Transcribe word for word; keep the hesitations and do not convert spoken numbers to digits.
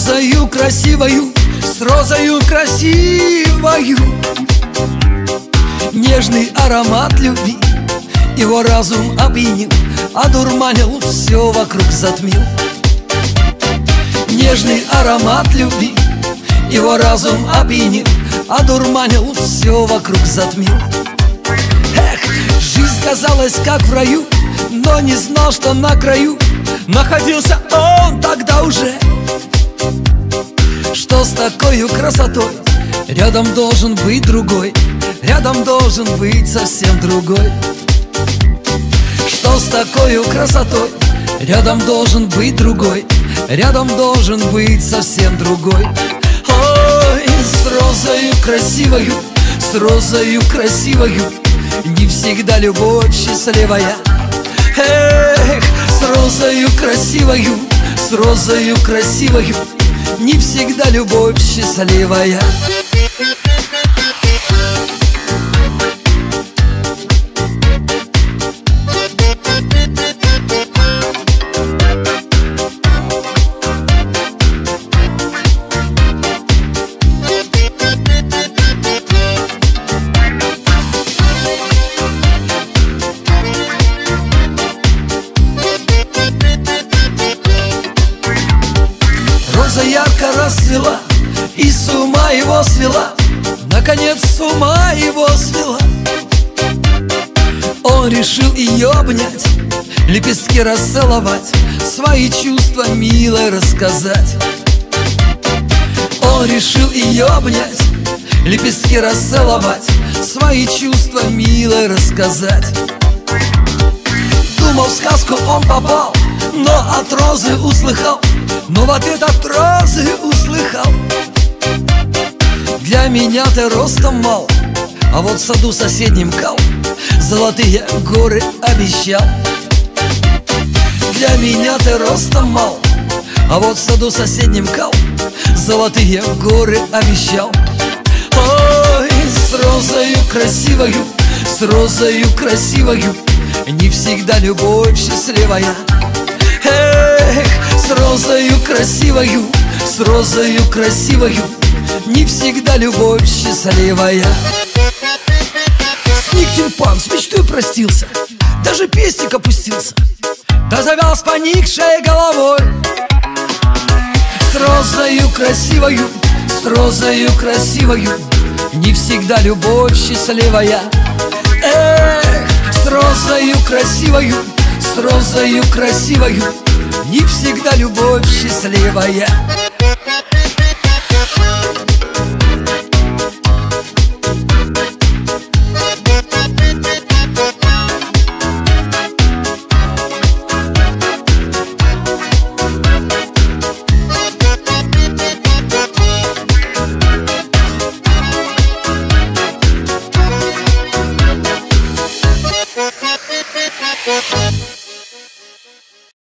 розою красивою, с розою красивою. Нежный аромат любви его разум опьянил, одурманил, все вокруг затмил. Нежный аромат любви его разум опьянил, одурманил, все вокруг затмил. Эх, жизнь казалась как в раю, но не знал, что на краю находился он тогда уже. Что с такой красотой рядом должен быть другой, рядом должен быть совсем другой. Что с такой красотой рядом должен быть другой, рядом должен быть совсем другой. Ой, с розою красивою, с розою красивою не всегда любовь счастливая. Эх, с розою красивою, с розою красивою не всегда любовь счастливая. Роза ярко расцвела и с ума его свела, наконец с ума его свела. Он решил ее обнять, лепестки расцеловать, свои чувства мило рассказать. Он решил ее обнять, лепестки расцеловать, свои чувства мило рассказать. Думал, в сказку он попал, но от розы услыхал, но в ответ от розы услыхал: для меня ты ростом мал, а вот в саду соседнем кал, золотые горы обещал. Для меня ты ростом мал, а вот в саду соседнем кал, золотые горы обещал. Ой, с розою красивою, с розою красивою не всегда любовь счастливая. Эх, с розою красивою, с розою красивою не всегда любовь счастливая. Сник тюльпан с мечтой простился, даже пестик опустился, да завял с поникшей головой. С розою красивою, с розою красивою не всегда любовь счастливая. Эх, с розою красивою, с розою красивою не всегда любовь счастливая.